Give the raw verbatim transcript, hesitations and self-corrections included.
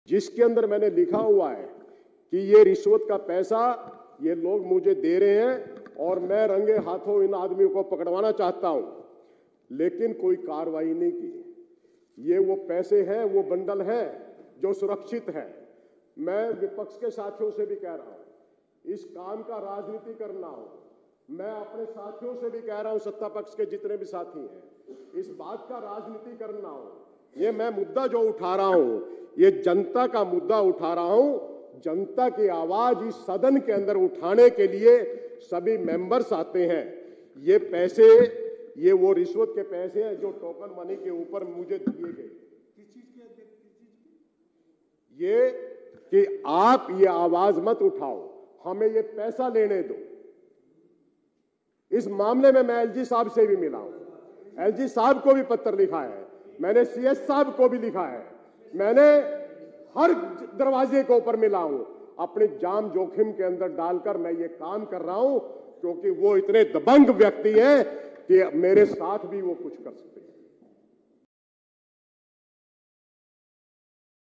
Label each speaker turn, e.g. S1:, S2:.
S1: जिसके अंदर मैंने लिखा हुआ है कि ये रिश्वत का पैसा ये लोग मुझे दे रहे हैं और मैं रंगे हाथों इन आदमियों को पकड़वाना चाहता हूं, लेकिन कोई कार्रवाई नहीं की। ये वो पैसे हैं, वो बंडल है जो सुरक्षित है। मैं विपक्ष के साथियों से भी कह रहा हूं, इस काम का राजनीति करना हो। मैं अपने साथियों से भी कह रहा हूं, सत्ता पक्ष के जितने भी साथी हैं, इस बात का राजनीति करना हो। ये मैं मुद्दा जो उठा रहा हूं, ये जनता का मुद्दा उठा रहा हूं। जनता की आवाज इस सदन के अंदर उठाने के लिए सभी मेंबर्स आते हैं। ये पैसे, ये वो रिश्वत के पैसे हैं जो टोकन मनी के ऊपर मुझे दिए गए। किस चीज के? ये कि आप ये आवाज मत उठाओ, हमें ये पैसा लेने दो। इस मामले में मैं एलजी साहब से भी मिला हूं, एलजी साहब को भी पत्र लिखा है, मैंने सीएस साहब को भी लिखा है, मैंने हर दरवाजे के ऊपर मिला हूं। अपनी जान जोखिम के अंदर डालकर मैं ये काम कर रहा हूं, क्योंकि वो इतने दबंग व्यक्ति हैं कि मेरे साथ भी वो कुछ कर सकते हैं।